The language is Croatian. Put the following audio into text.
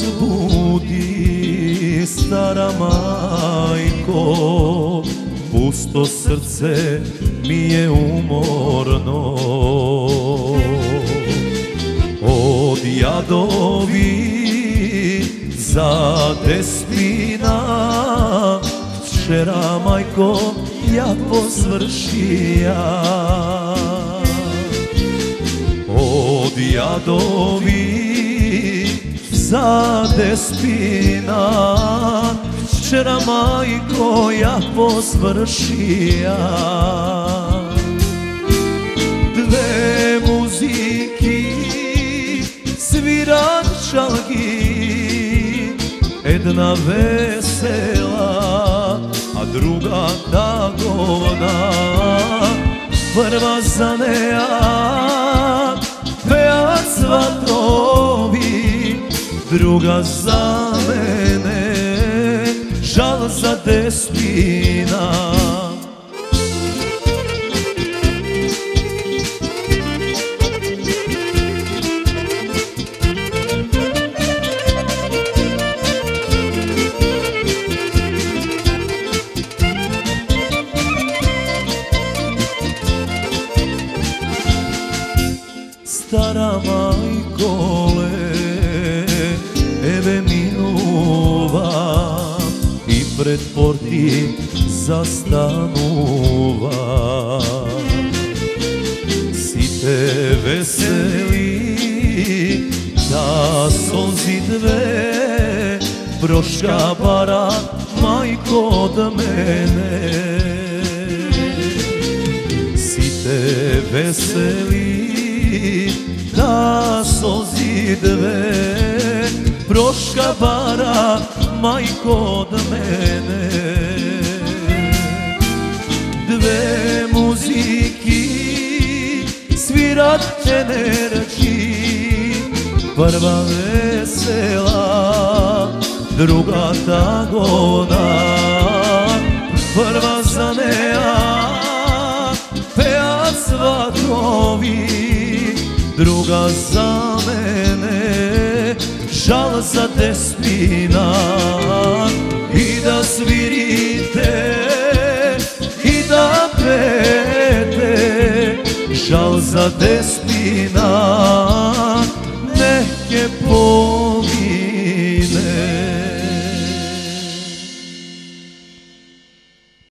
razbudi, stara majko, pusto srce mi je umorno. Od jadovi zade spina, včera majko ja pozvršija. Od jadovi zade spina, včera majko ja pozvršija. Dve muziki svirat čalgi, jedna vesela, a druga tagovna. Prva za neja pejat svatrovi, druga za mene žal za despina. Stara majkole, eve minuva i pred porti zastanuva. Si te veseli da solzi dve proška bara majko od mene. Si te veseli da solzi dve proška bara majko od mene. Dve muziki svirat energy, prva vesela, druga tagovna. Prva za neja pejat svatrovi, druga za mene žal za despina. I da svirite i da pete, žal za despina. Neke